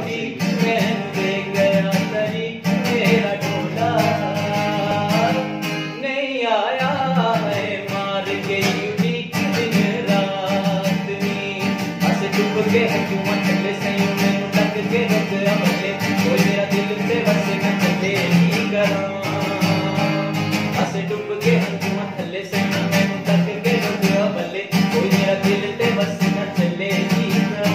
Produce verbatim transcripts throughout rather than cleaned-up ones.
उड़ीक मैनू दे गया तरीक मेरा डोला नहीं आया है मार गई उड़ीक दिन रात नी अस डूब के क्यों चले सही मैनू लग के रुक अमले कोई मेरा दिल से बस न चले की करा अस डूब के क्यों थले सही मैनू लग के रुक अमले कोई मेरा दिल ते बस न चले की करा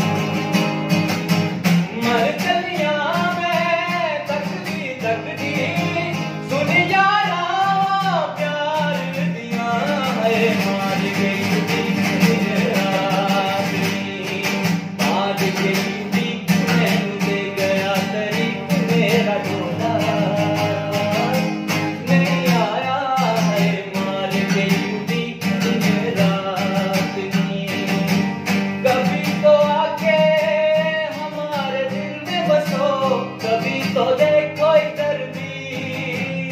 मर चलिया मैं तकदी तकदी सुन यारा प्यार दिया है मार गई दिन रात नी मार गई मैनू दे गया तरीक मेरा डोला नहीं आया है मार गई दिन रात नी कभी तो आके हमारे दिल में बसो कभी तो देखो इधर भी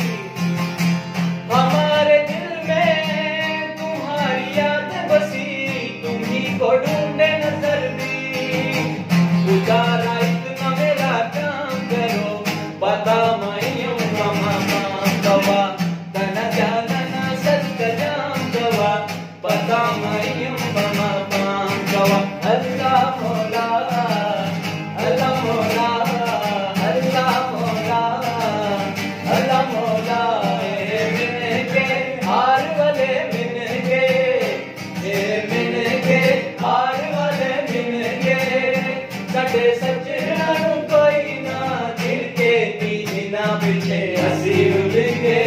हमारे दिल में तुम्हारी याद बसी तुम ही को ढूंढे नजर भी गुजारा इतना मेरा काम करो पता मैं यूं मामा दवा तना जाना सच जाम दवा पता मैं यूं मामा दवा अल्लाह मौला अल्लाह मौला अल्लाह मौला अल्लाह मौला ए मिन के हार वाले मिन के ए मिन के हार वाले मिन के कटे सजना कोई ना दिल के नीना पीछे हसी उड़ के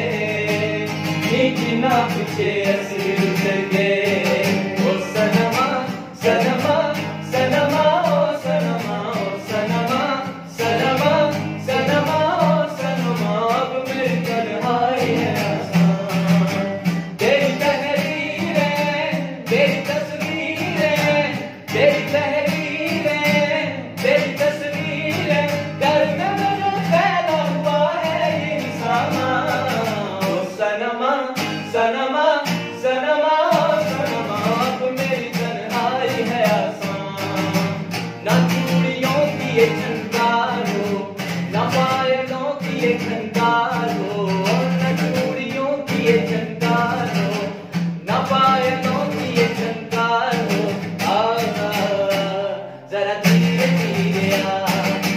नीना पीछे हसी उड़ के ओ सनमा सनमा सनमा ओ सनमा ओ सनमा सनमा सनमा ओ सनमा अब मेरी तन्हाई है आसान तेरी तहरीरें तेरी तस्वीरें तेरी तहरीरें तेरी तस्वीरें घर में मेरा फैला हुआ है ये निशाना ओ सनमा सनमा सनमा ओ सनमा अब मेरी तन्हाई है आसान ना चूड़ियों की ये झंकारो ना पायलों की ये झंकारो ना चूड़ियों की ये झंकारो ना पायलों की ये झंकारो आ जरा धीरे धीरे आ